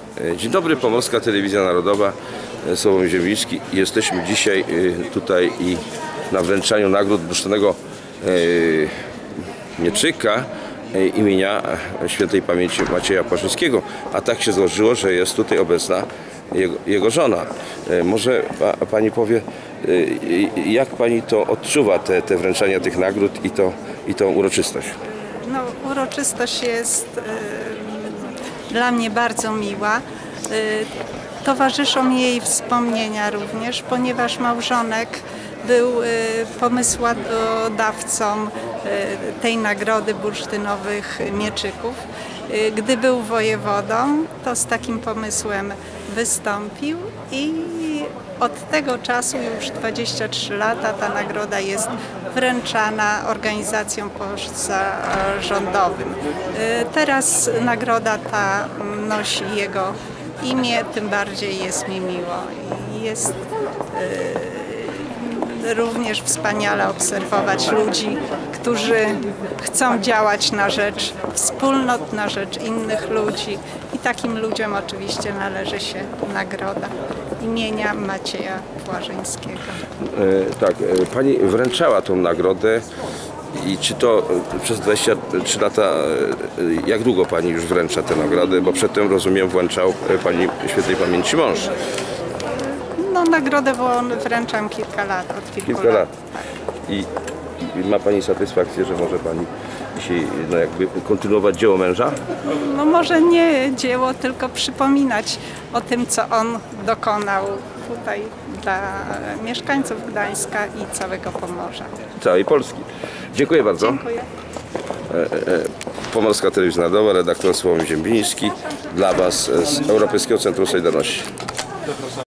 Dzień dobry, Pomorska Telewizja Narodowa, Sławomir Ziembiński. Jesteśmy dzisiaj tutaj i na wręczaniu nagród Bursztynoego Mieczyka imienia świętej pamięci Macieja Płaszczyńskiego. A tak się złożyło, że jest tutaj obecna jego żona. Może pani powie, jak pani to odczuwa, te wręczania tych nagród i tą uroczystość? No, uroczystość jest dla mnie bardzo miła. Towarzyszą jej wspomnienia również, ponieważ małżonek był pomysłodawcą tej nagrody bursztynowych mieczyków. Gdy był wojewodą, to z takim pomysłem wystąpił i od tego czasu już 23 lata ta nagroda jest wręczana organizacjom pozarządowym. Teraz nagroda ta nosi jego imię, tym bardziej jest mi miło. Jest również wspaniale obserwować ludzi, którzy chcą działać na rzecz wspólnot, na rzecz innych ludzi i takim ludziom oczywiście należy się nagroda imienia Macieja Płaszczyńskiego. Tak, pani wręczała tą nagrodę i czy to przez 23 lata, jak długo pani już wręcza tę nagrodę, bo przedtem, rozumiem, wręczał pani świętej pamięci mąż. No, nagrodę wręczam kilka lat, od kilku lat. Tak. I ma pani satysfakcję, że może pani dzisiaj jakby kontynuować dzieło męża? No może nie dzieło, tylko przypominać o tym, co on dokonał tutaj dla mieszkańców Gdańska i całego Pomorza. Całej Polski. Dziękuję bardzo. Dziękuję. Pomorska Telewizja Narodowa, redaktor Sławomir Ziembiński dla Was z Europejskiego Centrum Solidarności.